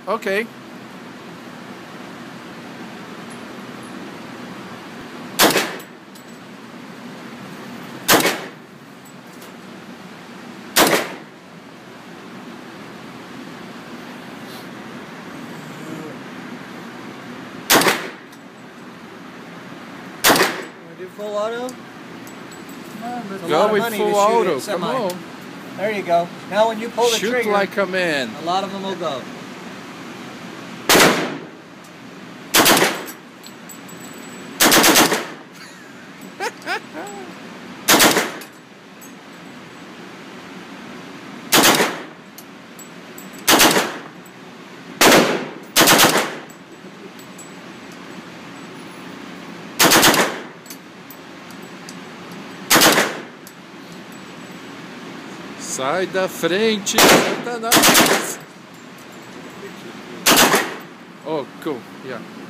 Okay. Do full auto? Go with full auto, come on. There you go. Now when you pull the Shoot trigger, like a man. a lot of them will go. Sai da frente, Satanás. Oh, cool. Yeah.